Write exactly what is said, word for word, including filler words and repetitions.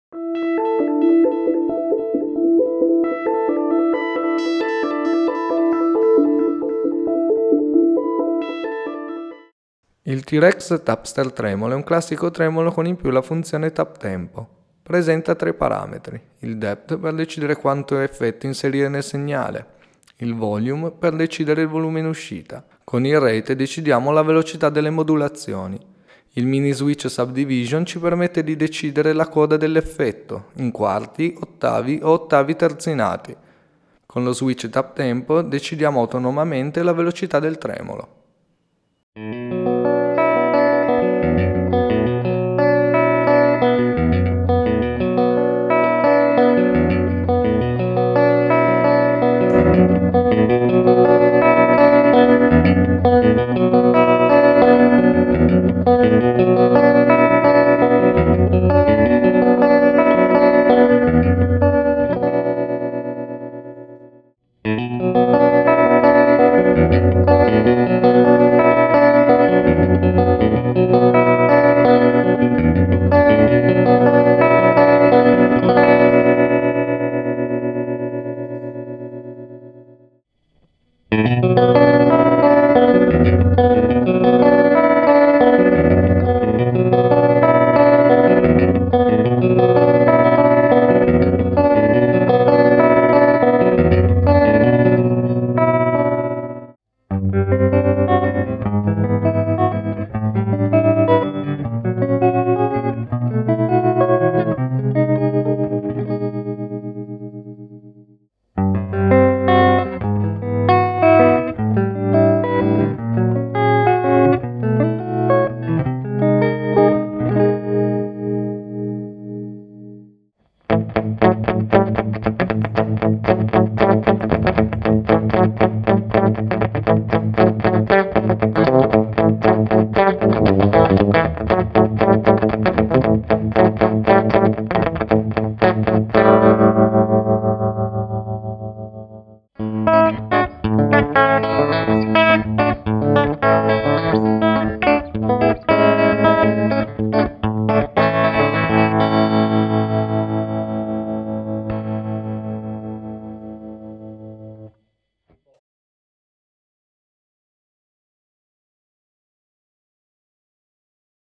Il T-Rex Tapster Tremolo è un classico tremolo con in più la funzione Tap Tempo. Presenta tre parametri: il depth per decidere quanto effetto inserire nel segnale, il volume per decidere il volume in uscita. Con il rate decidiamo la velocità delle modulazioni. Il mini switch subdivision ci permette di decidere la coda dell'effetto in quarti, ottavi o ottavi terzinati. Con lo switch Tap Tempo decidiamo autonomamente la velocità del tremolo.